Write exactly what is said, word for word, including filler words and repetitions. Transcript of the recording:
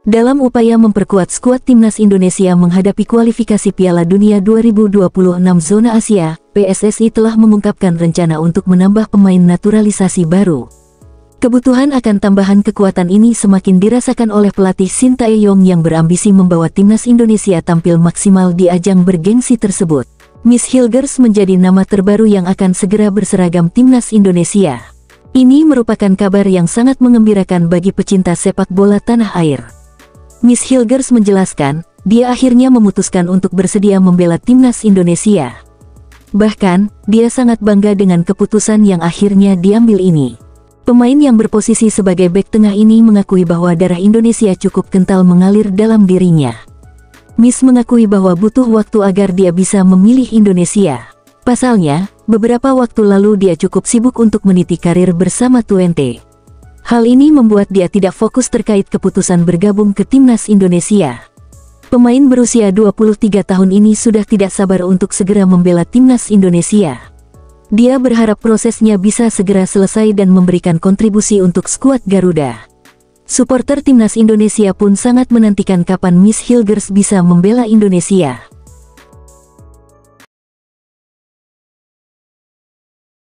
Dalam upaya memperkuat skuad timnas Indonesia menghadapi kualifikasi Piala Dunia dua ribu dua puluh enam zona Asia, P S S I telah mengungkapkan rencana untuk menambah pemain naturalisasi baru. Kebutuhan akan tambahan kekuatan ini semakin dirasakan oleh pelatih Shin Tae-yong yang berambisi membawa timnas Indonesia tampil maksimal di ajang bergengsi tersebut. Miss Hilgers menjadi nama terbaru yang akan segera berseragam timnas Indonesia. Ini merupakan kabar yang sangat mengembirakan bagi pecinta sepak bola tanah air. Miss Hilgers menjelaskan, dia akhirnya memutuskan untuk bersedia membela timnas Indonesia. Bahkan, dia sangat bangga dengan keputusan yang akhirnya diambil ini. Pemain yang berposisi sebagai bek tengah ini mengakui bahwa darah Indonesia cukup kental mengalir dalam dirinya. Miss mengakui bahwa butuh waktu agar dia bisa memilih Indonesia. Pasalnya, beberapa waktu lalu dia cukup sibuk untuk meniti karir bersama Twente. Hal ini membuat dia tidak fokus terkait keputusan bergabung ke timnas Indonesia. Pemain berusia dua puluh tiga tahun ini sudah tidak sabar untuk segera membela timnas Indonesia. Dia berharap prosesnya bisa segera selesai dan memberikan kontribusi untuk skuad Garuda. Suporter timnas Indonesia pun sangat menantikan kapan Miss Hilgers bisa membela Indonesia.